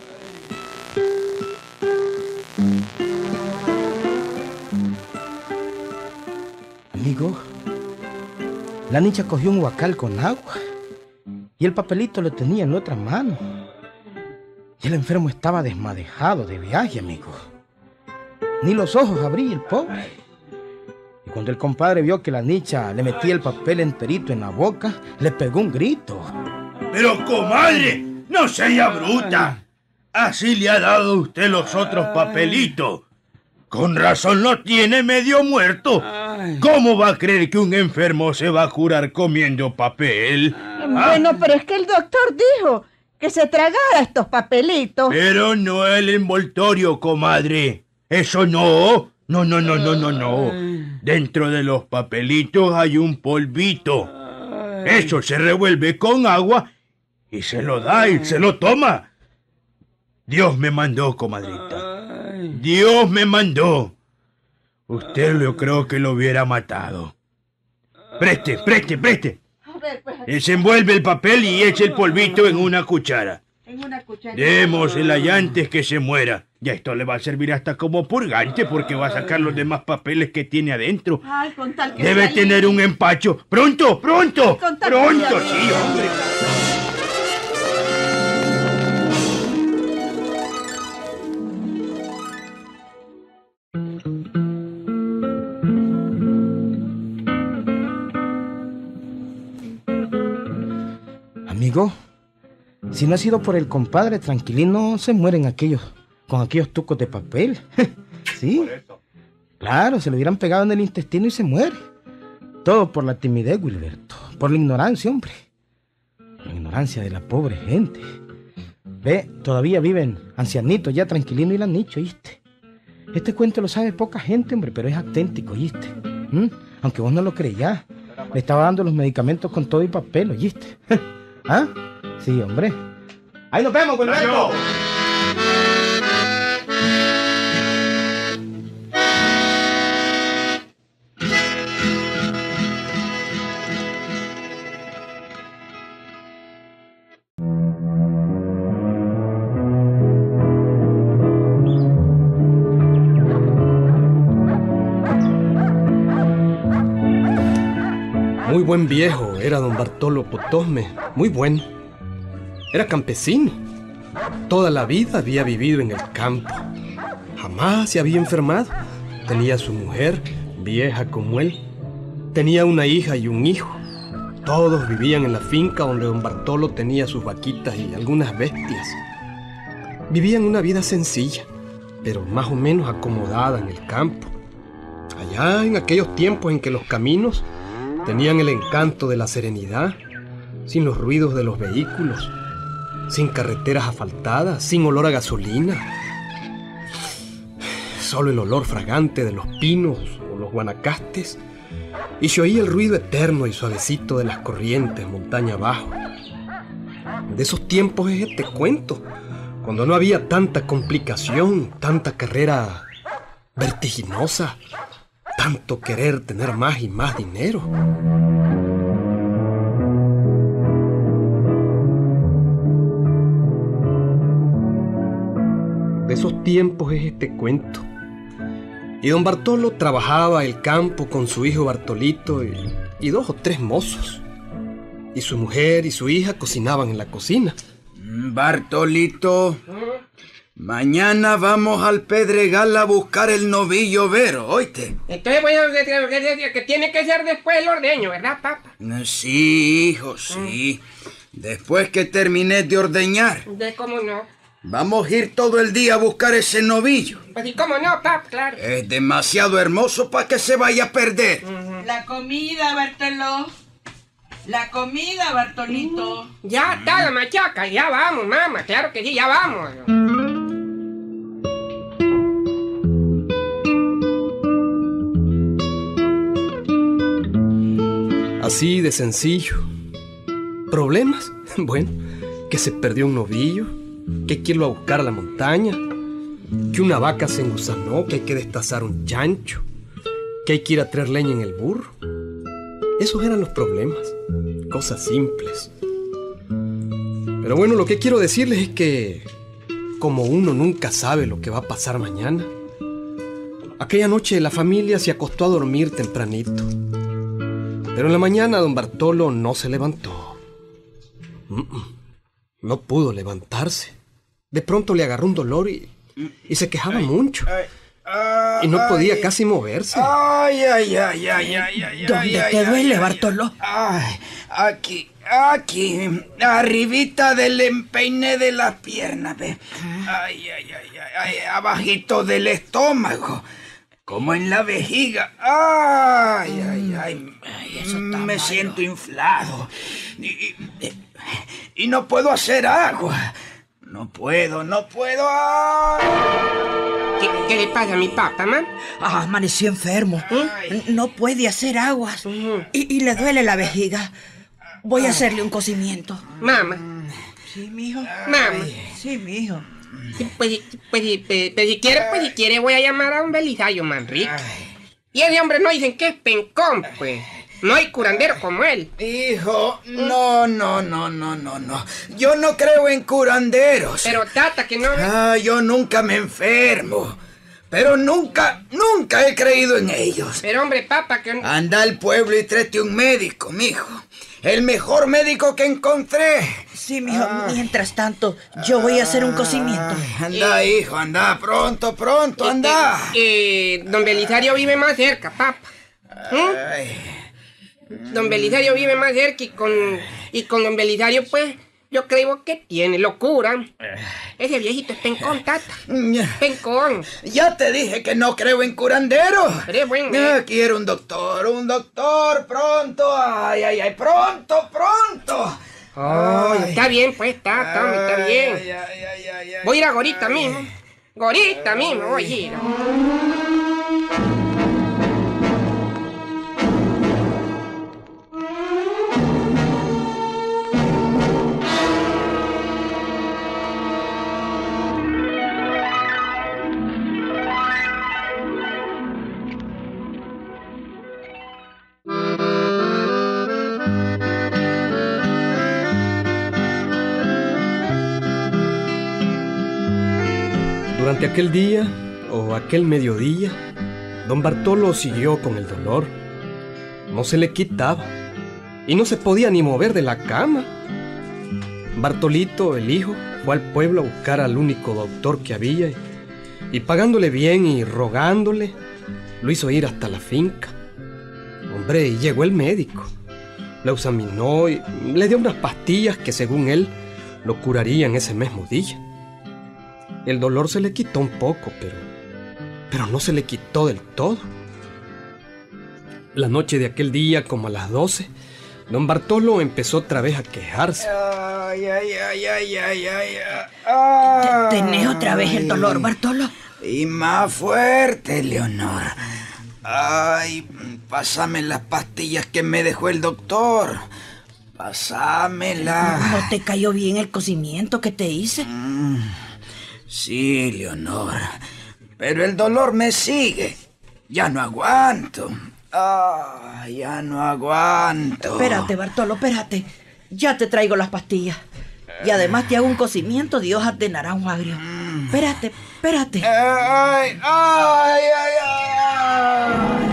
S1: Amigo, la niña cogió un huacal con agua y el papelito lo tenía en la otra mano. Y el enfermo estaba desmadejado de viaje, amigo. Ni los ojos abría el pobre. Y cuando el compadre vio que la niña le metía el papel enterito en la boca, le pegó un grito.
S7: Pero, comadre, no sea bruta. Así le ha dado usted los otros papelitos. Con razón lo tiene medio muerto. ¿Cómo va a creer que un enfermo se va a curar comiendo papel? ¿Ah?
S4: Bueno, pero es que el doctor dijo que se tragara estos papelitos.
S7: Pero no el envoltorio, comadre. Eso no. No, no, no, no, no, no. Dentro de los papelitos hay un polvito. Eso se revuelve con agua y se lo da y se lo toma. Dios me mandó, comadrita. Dios me mandó. Usted yo creo que lo hubiera matado. Preste, preste, preste.
S4: A ver, pues,
S7: Desenvuelve el papel y eche el polvito en una cuchara.
S4: en una cuchara.
S7: Démosela ya antes que se muera. Ya esto le va a servir hasta como purgante porque va a sacar los demás papeles que tiene adentro.
S4: Ay, con tal que
S7: Debe
S4: sea
S7: tener un empacho. ¡Pronto, pronto!
S4: Con tal que
S7: ¡Pronto,
S4: sea
S7: sí,
S4: bien.
S7: hombre!
S1: Amigo, si no ha sido por el compadre Tranquilino, se mueren aquellos con aquellos tucos de papel. Sí, claro, se le hubieran pegado en el intestino y se muere. Todo por la timidez, Wilberto, por la ignorancia, hombre. La ignorancia de la pobre gente. Ve, todavía viven ancianitos ya Tranquilino y la Nicho, ¿oíste? Este cuento lo sabe poca gente, hombre, pero es auténtico, ¿oíste? ¿Mm? Aunque vos no lo creías, le estaba dando los medicamentos con todo y papel, ¿oíste? ¿Ah? Sí, hombre. Ahí nos vemos, Wilberto.
S10: Muy buen viejo era don Bartolo Potosme, muy buen. Era campesino. Toda la vida había vivido en el campo. Jamás se había enfermado. Tenía su mujer, vieja como él. Tenía una hija y un hijo. Todos vivían en la finca donde don Bartolo tenía sus vaquitas y algunas bestias. Vivían una vida sencilla, pero más o menos acomodada en el campo. Allá en aquellos tiempos en que los caminos tenían el encanto de la serenidad, sin los ruidos de los vehículos, sin carreteras asfaltadas, sin olor a gasolina. Solo el olor fragante de los pinos o los guanacastes, y se oía el ruido eterno y suavecito de las corrientes montaña abajo. De esos tiempos es este cuento, cuando no había tanta complicación, tanta carrera vertiginosa, tanto querer tener más y más dinero. De esos tiempos es este cuento. Y don Bartolo trabajaba el campo con su hijo Bartolito y, y dos o tres mozos. Y su mujer y su hija cocinaban en la cocina.
S11: Bartolito, mañana vamos al Pedregal a buscar el novillo Vero, ¿oíste?
S12: Entonces, bueno, que, que tiene que ser después el ordeño, ¿verdad, papá?
S11: Sí, hijo, sí. Después que termines de ordeñar.
S12: ¿De cómo no?
S11: Vamos a ir todo el día a buscar ese novillo.
S12: Pues y cómo no, pap, claro.
S11: Es demasiado hermoso para que se vaya a perder.
S12: Uh-huh.
S13: La comida, Bartolo. La comida, Bartolito.
S12: Uh, ya está la machaca, ya vamos, mamá. Claro que sí, ya vamos.
S10: Así de sencillo. ¿Problemas? Bueno, que se perdió un novillo, que hay que irlo a buscar a la montaña, que una vaca se engusanó, que hay que destazar un chancho, que hay que ir a traer leña en el burro. Esos eran los problemas, cosas simples. Pero bueno, lo que quiero decirles es que, como uno nunca sabe lo que va a pasar mañana, aquella noche la familia se acostó a dormir tempranito. Pero en la mañana don Bartolo no se levantó. No pudo levantarse. De pronto le agarró un dolor y, y se quejaba
S11: ay,
S10: mucho.
S11: Ay, ay,
S10: y no podía
S11: ay,
S10: casi moverse.
S11: Ay, ay, ay, ay, ay, ay.
S13: ¿Dónde
S11: ay,
S13: te
S11: ay,
S13: duele,
S11: ay,
S13: Bartolo?
S11: Ay, aquí, aquí, arribita del empeine de las piernas, ¿ves? Ay, ay, ay, ay, ay, abajito del estómago. Como en la vejiga. Ay, ay, ay.
S13: Ay, eso está
S11: me
S13: malo.
S11: siento inflado. Y, y, y no puedo hacer agua. No puedo, no puedo. Ay.
S12: ¿Qué, ¿Qué le pasa a mi papá, mamá?
S13: Ah, amaneció enfermo. ¿Eh? No puede hacer aguas. Uh-huh. y, y le duele la vejiga. Voy a hacerle un cocimiento.
S12: Mamá.
S13: Sí, mijo.
S12: Mamá.
S13: Sí, mijo.
S12: Sí, pues, pues, pues, pues, si quiere, pues si quiere voy a llamar a un Belisario Manrique. Y ese hombre no dicen que es pencón, pues. No hay curandero como él.
S11: Hijo, no, no, no, no, no, no. Yo no creo en curanderos.
S12: Pero tata, que no...
S11: Ah, yo nunca me enfermo. Pero nunca, nunca he creído en ellos.
S12: Pero hombre, papá, que...
S11: Anda al pueblo y tráete un médico, mijo. El mejor médico que encontré.
S13: Sí, mijo. Ah. Mientras tanto, yo voy a hacer un cocimiento.
S11: Anda, eh, hijo, anda. Pronto, pronto, anda.
S12: Eh, eh, eh, don Belisario vive más cerca, papá. ¿Mm? Don Belisario vive más cerca y con, y con don Belisario, pues, yo creo que tiene locura. Ese viejito es pencón, tata. Pencón.
S11: Ya te dije que no creo en curanderos.
S12: Pero es bueno.
S11: Ya quiero un doctor, un doctor, pronto. Ay, ay, ay, pronto, pronto.
S12: Oh, está bien, pues, está, Tommy, está bien. Ay, ay, ay, ay, voy a ir a Gorita ay, mismo. Gorita ay, mismo, voy a ir.
S10: Durante aquel día, o aquel mediodía, don Bartolo siguió con el dolor. No se le quitaba, y no se podía ni mover de la cama. Bartolito, el hijo, fue al pueblo a buscar al único doctor que había, y, y pagándole bien y rogándole, lo hizo ir hasta la finca. Hombre, y llegó el médico. Lo examinó y le dio unas pastillas que, según él, lo curarían ese mismo día. El dolor se le quitó un poco, pero, pero no se le quitó del todo. La noche de aquel día, como a las doce, don Bartolo empezó otra vez a quejarse.
S11: Ay, ay, ay, ay, ay, ay, ay.
S13: ¿Tenés otra vez el dolor, Bartolo?
S11: Y más fuerte, Leonor. Ay, pásame las pastillas que me dejó el doctor. Pásamelas.
S13: ¿No te cayó bien el cocimiento que te hice?
S11: Mm. Sí, Leonor, pero el dolor me sigue. Ya no aguanto. Ah, ya no aguanto.
S13: Espérate, Bartolo, espérate. Ya te traigo las pastillas. Y además te hago un cocimiento de hojas de naranjo agrio. Mm. Espérate, espérate.
S11: Ay, ay, ay, ay.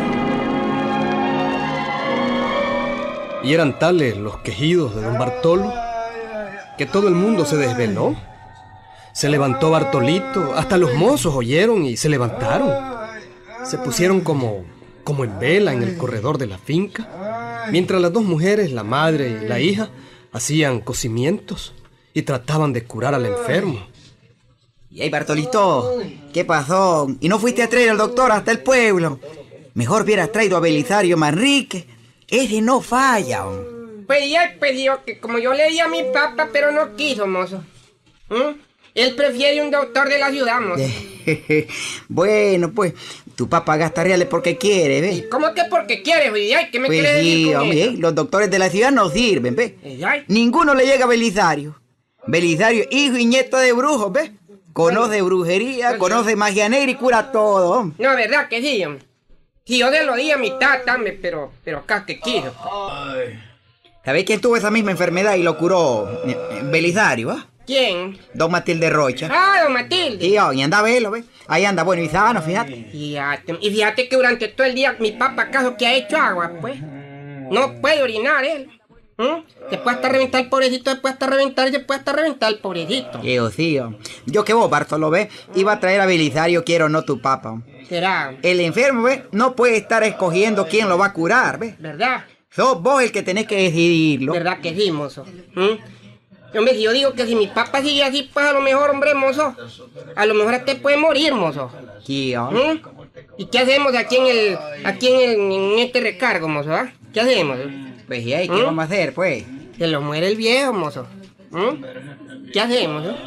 S10: Y eran tales los quejidos de don Bartolo que todo el mundo se desveló. Se levantó Bartolito, hasta los mozos oyeron y se levantaron. Se pusieron como, como en vela en el corredor de la finca, mientras las dos mujeres, la madre y la hija, hacían cocimientos y trataban de curar al enfermo.
S14: Y ahí, Bartolito, ¿qué pasó? ¿Y no fuiste a traer al doctor hasta el pueblo? Mejor hubieras traído a Belisario Manrique. Ese no falla.
S12: Pues ya pidió que como yo le di a mi papá, pero no quiso, mozo. ¿Mm? Él prefiere un doctor de la ciudad, mozo.
S14: Bueno, pues, tu papá gasta reales porque quiere, ¿ves?
S12: ¿Cómo que porque quiere, güey? ¿Qué me
S14: pues
S12: quiere decir
S14: sí,
S12: con
S14: hombre,
S12: eso?
S14: los doctores de la ciudad no sirven, ¿ves?
S12: Ay.
S14: Ninguno le llega a Belisario. Belisario, hijo y nieto de brujos, ¿ves? Conoce brujería, conoce magia negra y cura todo, hombre.
S12: No, ¿verdad que sí, hombre? Si yo se lo di a mi tata, hombre, pero, pero acá que quiso.
S14: ¿Sabéis quién tuvo esa misma enfermedad y lo curó? Belisario, ¿ah?
S12: ¿Quién?
S14: Don Matilde Rocha.
S12: Ah, don Matilde.
S14: Sí, oh, y anda a verlo, ¿ves? Ahí anda bueno y sano, fíjate.
S12: Fíjate, y fíjate que durante todo el día mi papá acaso que ha hecho agua, pues. No puede orinar él. ¿Mm? Se puede hasta reventar el pobrecito, se puede hasta reventar, se puede hasta reventar el pobrecito.
S14: Yo sí, oh. Yo que vos, Bartolo, ¿ves? Iba a traer a Belisario, quiero no tu papá.
S12: ¿Será?
S14: El enfermo, ¿ves? No puede estar escogiendo quién lo va a curar, ¿ves?
S12: ¿Verdad?
S14: Sos vos el que tenés que decidirlo.
S12: ¿Verdad que sí, mozo? ¿Mm? Hombre, si yo digo que si mi papá sigue así, pues a lo mejor, hombre, mozo, a lo mejor hasta puede morir, mozo.
S14: Sí, oh.
S12: ¿Mm? ¿Y qué hacemos aquí en el, aquí en, el, en este recargo, mozo? ¿Ah? ¿Qué hacemos?
S14: Pues, ¿y ahí qué
S12: ¿Mm?
S14: vamos a hacer, pues?
S12: Se lo muere el viejo, mozo. ¿Mm? ¿Qué hacemos, eh?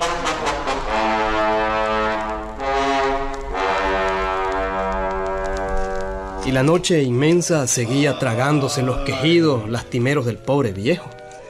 S10: Y la noche inmensa seguía tragándose los quejidos lastimeros del pobre viejo.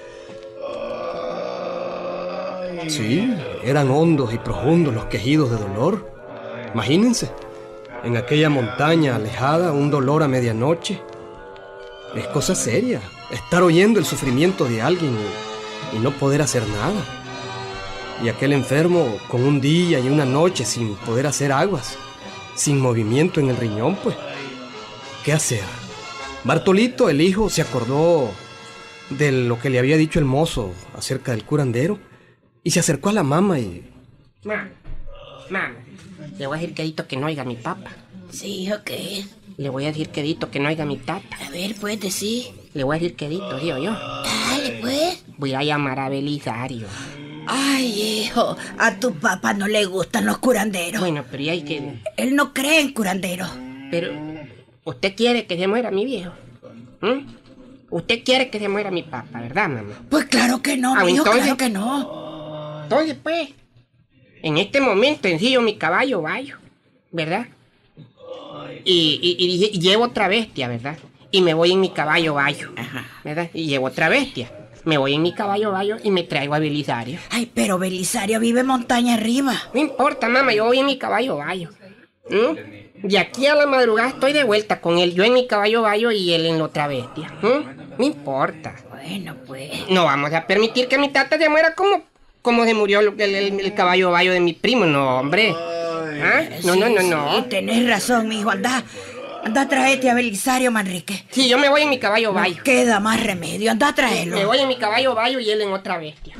S10: Sí, eran hondos y profundos los quejidos de dolor. Imagínense, en aquella montaña alejada, un dolor a medianoche. Es cosa seria, estar oyendo el sufrimiento de alguien y, y no poder hacer nada. Y aquel enfermo con un día y una noche sin poder hacer aguas, sin movimiento en el riñón, pues, ¿qué hacer? Bartolito, el hijo, se acordó de lo que le había dicho el mozo acerca del curandero y se acercó a la mamá y...
S12: Mamá, mamá, le voy a decir quedito que no oiga a mi papá.
S2: Sí, hijo, ¿qué es?
S12: Le voy a decir quedito que no oiga a mi tata.
S2: A ver, pues, decir.
S12: Le voy a decir quedito, digo yo.
S2: Dale, pues.
S12: Voy a llamar a Belisario.
S2: Ay, hijo, a tu papá no le gustan los curanderos.
S12: Bueno, pero ya hay que...
S2: Él no cree en curanderos.
S12: Pero, ¿usted quiere que se muera mi viejo? ¿Mm? Usted quiere que se muera mi papá, ¿verdad, mamá?
S2: Pues claro que no,
S12: Ah,
S2: mijo,
S12: entonces-
S2: claro que no.
S12: Entonces, pues, en este momento ensillo mi caballo bayo, ¿verdad? Y, y, y dije, y llevo otra bestia, ¿verdad? Y me voy en mi caballo bayo, ¿verdad? Y llevo otra bestia. Me voy en mi caballo bayo y me traigo a Belisario.
S2: Ay, pero Belisario vive montaña arriba.
S12: No importa, mamá, yo voy en mi caballo bayo. ¿Mm? Y aquí a la madrugada estoy de vuelta con él. Yo en mi caballo bayo y él en la otra bestia. ¿Mm? No importa.
S2: Bueno, pues.
S12: No vamos a permitir que mi tata se muera como, como se murió el, el- el caballo bayo de mi primo. No, hombre. ¿Ah? No, no, no, no.
S2: Sí, tenés razón, mijo. Anda, anda a traerte a Belisario Manrique.
S12: Sí, yo me voy en mi caballo bayo.
S2: No queda más remedio. Anda a traerlo.
S12: Me voy en mi caballo bayo y él en otra bestia.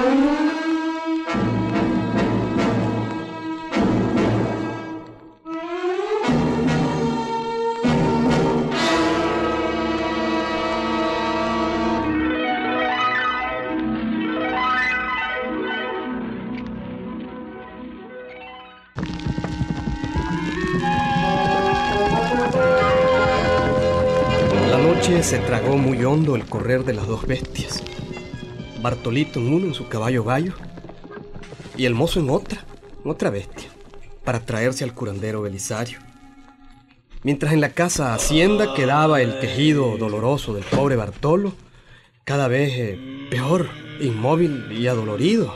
S10: La noche se tragó muy hondo el correr de las dos bestias. Bartolito en uno, en su caballo bayo, y el mozo en otra, en otra bestia, para traerse al curandero Belisario. Mientras en la casa hacienda quedaba el quejido doloroso del pobre Bartolo, cada vez eh, peor, inmóvil y adolorido.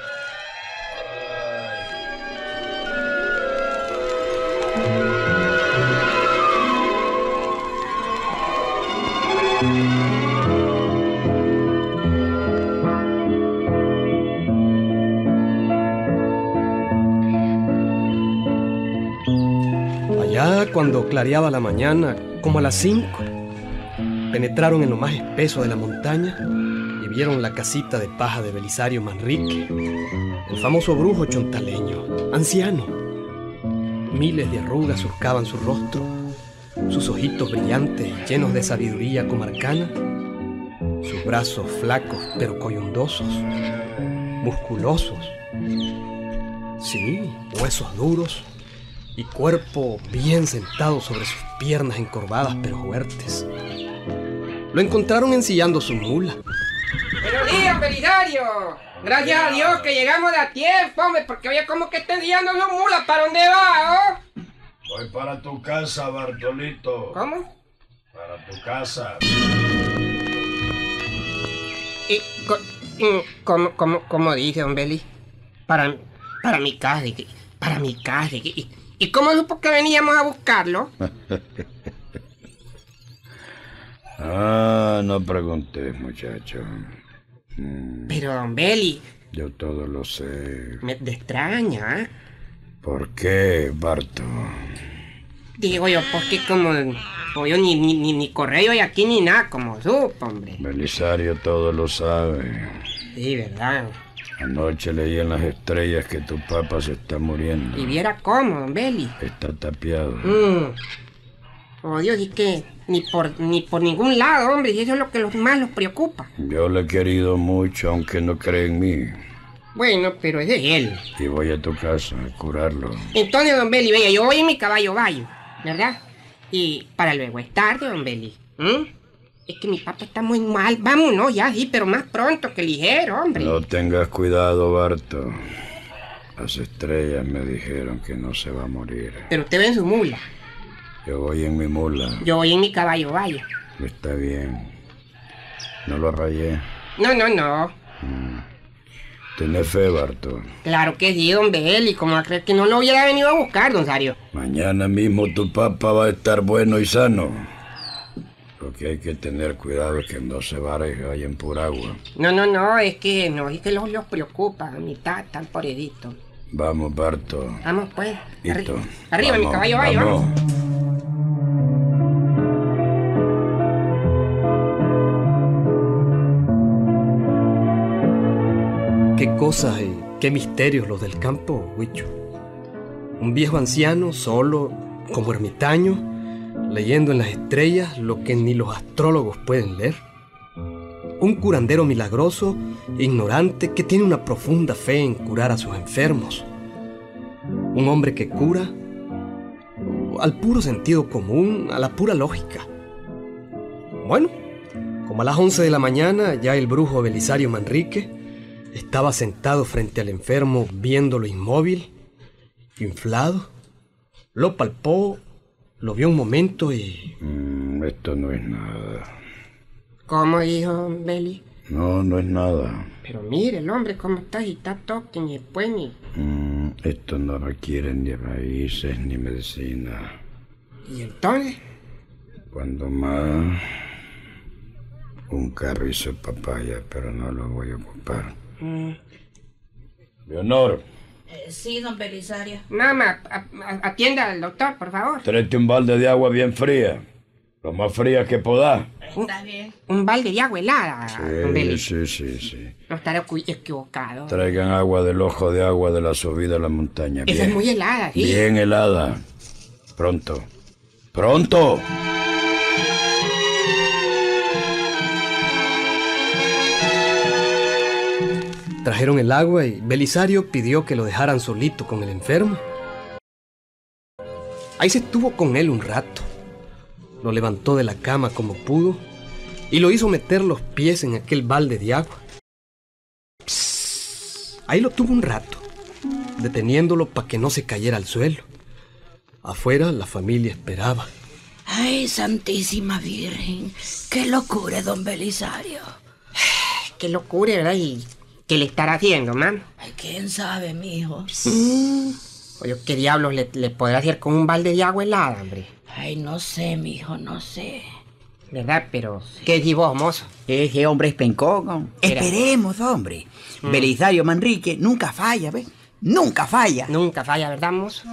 S10: Allá, cuando clareaba la mañana, como a las cinco, penetraron en lo más espeso de la montaña y vieron la casita de paja de Belisario Manrique, el famoso brujo chontaleño, anciano. Miles de arrugas surcaban su rostro, sus ojitos brillantes llenos de sabiduría comarcana, sus brazos flacos pero coyundosos, musculosos. Sí, huesos duros y cuerpo bien sentado sobre sus piernas encorvadas pero fuertes. Lo encontraron ensillando su mula.
S12: ¡Buenos días, Belisario! Gracias a Dios que llegamos a tiempo, hombre, porque oye, como que está ensillando su mula. ¿Para dónde va, oh?
S7: Voy para tu casa, Bartolito.
S12: ¿Cómo?
S7: Para tu casa.
S12: Y, co, y, ¿cómo, cómo, cómo dice, don Beli? Para, para mi casa, y, para mi casa. Y, ¿Y cómo supo que veníamos a buscarlo?
S7: Ah, no preguntes, muchacho. Mm,
S12: Pero, don Beli...
S7: Yo todo lo sé.
S12: Me te extraña, ¿eh?
S7: ¿Por qué, Barto?
S12: Digo yo, porque como... Pues yo ni, ni, ni, ni correo y aquí ni nada, como supo, hombre.
S7: Belisario todo lo sabe.
S12: Sí, verdad.
S7: Anoche leí en las estrellas que tu papá se está muriendo.
S12: Y viera cómo, don Beli.
S7: Está tapiado.
S12: Mm. Oh, Dios, y que ni por, ni por ningún lado, hombre, y eso es lo que los más los preocupa.
S7: Yo le he querido mucho, aunque no cree en mí.
S12: Bueno, pero es de él.
S7: Y voy a tu casa a curarlo.
S12: Entonces, don Beli, vea, yo voy en mi caballo bayo, ¿verdad? Y para luego es tarde, don Beli. ¿Mm? Es que mi papá está muy mal. Vámonos ya, sí, pero más pronto que ligero, hombre.
S7: No tengas cuidado, Barto. Las estrellas me dijeron que no se va a morir.
S12: Pero usted ve en su mula.
S7: Yo voy en mi mula.
S12: Yo voy en mi caballo bayo.
S7: Está bien. No lo rayé.
S12: No, no, no.
S7: Mm. ¿Tenés fe, Barto?
S12: Claro que sí, don Beli. ¿Cómo va a creer que no lo hubiera venido a buscar, don Sario?
S7: Mañana mismo tu papá va a estar bueno y sano. Lo que hay que tener cuidado es que no se vaya en pura agua.
S12: No, no, no, es que no, es que los, los preocupa. A mitad tan pobrecito.
S7: Vamos, Barto.
S12: Vamos, pues.
S7: Listo.
S12: Arri arriba,
S7: vamos,
S12: mi caballo, vaya,
S7: vamos.
S12: vamos.
S10: Qué cosas y qué misterios los del campo, Huicho. Un viejo anciano, solo, como ermitaño, leyendo en las estrellas lo que ni los astrólogos pueden leer. Un curandero milagroso, ignorante, que tiene una profunda fe en curar a sus enfermos. Un hombre que cura al puro sentido común, a la pura lógica. Bueno, como a las once de la mañana, ya el brujo Belisario Manrique estaba sentado frente al enfermo, viéndolo inmóvil, inflado. Lo palpó, lo vio un momento y...
S7: Mm, esto no es nada.
S12: ¿Cómo dijo, Beli?
S7: No, no es nada.
S12: Pero mire el hombre cómo está, y está toque, ni después ni...
S7: Mm, esto no requiere ni raíces ni medicina.
S12: ¿Y entonces?
S7: Cuando más... un carrizo de papaya, pero no lo voy a ocupar.
S12: Mm.
S7: Leonor.
S13: Eh, sí, don Belisario.
S12: Mamá, atienda al doctor, por favor.
S7: Tráete un balde de agua bien fría. Lo más fría que podás.
S13: Está bien.
S12: Un balde de agua helada, don Beli.
S7: Sí, sí, sí, sí.
S12: No estaré equivocado.
S7: Traigan agua del ojo de agua de la subida a la montaña.
S12: Esa
S7: Bien.
S12: es muy helada, ¿sí?
S7: Bien helada. Pronto. ¡Pronto!
S10: Trajeron el agua y Belisario pidió que lo dejaran solito con el enfermo. Ahí se estuvo con él un rato. Lo levantó de la cama como pudo y lo hizo meter los pies en aquel balde de agua. Psst. Ahí lo tuvo un rato, deteniéndolo para que no se cayera al suelo. Afuera la familia esperaba.
S13: Ay, Santísima Virgen, qué locura, don Belisario.
S12: Qué locura, ¿verdad? Y... ¿qué le estará haciendo, mamá?
S13: Ay, quién sabe, mijo.
S12: Mm. Oye, ¿qué diablos le, le podrá hacer con un balde de agua helada, hombre?
S13: Ay, no sé, mijo, no sé.
S12: ¿Verdad? Pero, ¿qué decís vos, mozo?
S14: Ese hombre es pencón. Esperemos, hombre. Mm. Belisario Manrique nunca falla, ¿ves? Nunca falla.
S12: Nunca falla, ¿verdad, mozo?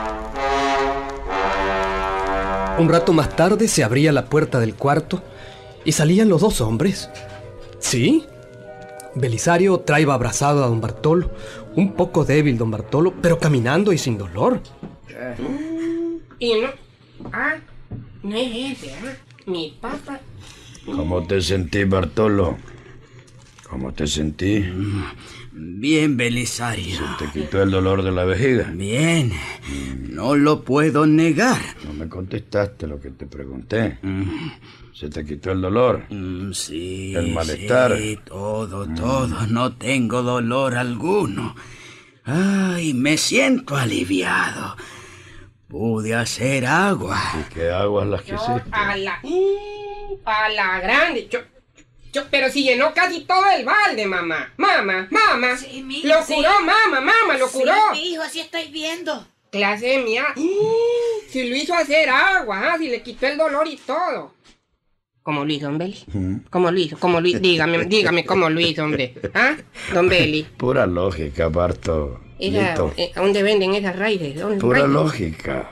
S10: Un rato más tarde se abría la puerta del cuarto y salían los dos hombres. Sí, Belisario traía abrazado a don Bartolo, un poco débil don Bartolo, pero caminando y sin dolor.
S12: Y no... Ah, no es ese, ¿ah? Mi papá...
S7: ¿Cómo te sentís, Bartolo? ¿Cómo te sentís?
S11: Bien, Belisario.
S7: ¿Se te quitó el dolor de la vejiga?
S11: Bien. No lo puedo negar.
S7: No me contestaste lo que te pregunté. ¿Se te quitó el dolor?
S11: Sí.
S7: ¿El malestar?
S11: Sí, todo, todo. No tengo dolor alguno. Ay, me siento aliviado. Pude hacer agua.
S7: ¿Y qué aguas las que hiciste?
S12: A la... A la grande. Yo, yo, pero si llenó casi todo el balde, mamá. Mamá, mamá.
S13: Sí, mijo,
S12: lo
S13: sí.
S12: curó, mamá, mamá, lo curó.
S13: Sí, mijo, así estoy viendo.
S12: Clase mía. Si lo hizo hacer agua, ¿ah? Si le quitó el dolor y todo. ¿Cómo lo hizo, don Beli? ¿Cómo lo hizo? ¿Cómo lo hizo? Dígame, dígame cómo lo hizo, hombre. ¿Ah? Don Beli.
S7: Pura lógica, Barto.
S12: Esa, eh, ¿a dónde venden esas raíces? ¿Dónde
S7: Pura
S12: raíces?
S7: lógica.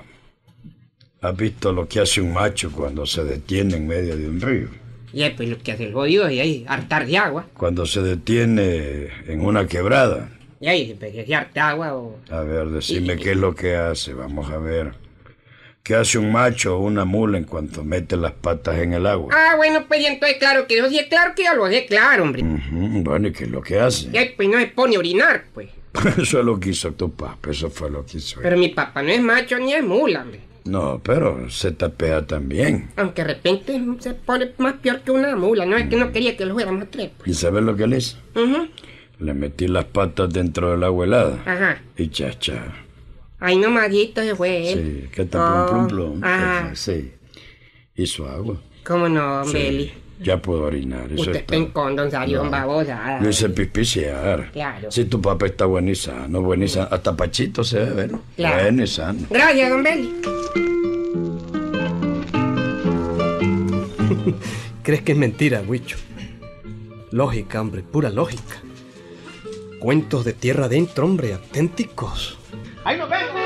S7: ¿Has visto lo que hace un macho cuando se detiene en medio de un río?
S12: Ya, pues lo que hace el jodido es ahí, hartar de agua.
S7: Cuando se detiene en una quebrada.
S12: Y ahí, pues, que harta agua o...
S7: A ver, decime qué es lo que hace. Vamos a ver. ¿Qué hace un macho o una mula en cuanto mete las patas en el agua?
S12: Ah, bueno, pues y entonces claro que eso sí es claro que yo lo sé claro, hombre.
S7: Ujú, bueno, ¿y qué es lo que hace?
S12: Ya, pues no se pone a orinar, pues.
S7: Eso es lo que hizo tu papá, eso fue lo que hizo él.
S12: Pero mi papá no es macho ni es mula, hombre.
S7: No, pero se tapea también.
S12: Aunque de repente se pone más peor que una mula. No es que no quería que lo fuéramos a tres.
S7: ¿Y sabes lo que le hizo?
S12: Uh-huh.
S7: Le metí las patas dentro del agua helada.
S12: Ajá.
S7: Y chacha.
S12: Ay, nomadito se fue él.
S7: Sí, ¿qué tal? Plum, plum, plum.
S12: Ajá.
S7: Sí. Hizo agua.
S12: ¿Cómo no,
S7: Sí.
S12: Beli?
S7: Ya puedo orinar. Eso
S12: Usted
S7: está.
S12: está en condón, salió en
S7: No.
S12: babosa.
S7: Lo hice pispiciar.
S12: Claro.
S7: Si tu papá está bueno y sano, bueno y sano. Hasta Pachito se ve, ¿verdad?
S12: Claro.
S7: Bueno y sano.
S12: Gracias, don Beli.
S10: ¿Crees que es mentira, Huicho? Lógica, hombre, pura lógica. Cuentos de tierra adentro, hombre, auténticos.
S12: ¡Ahí nos vemos!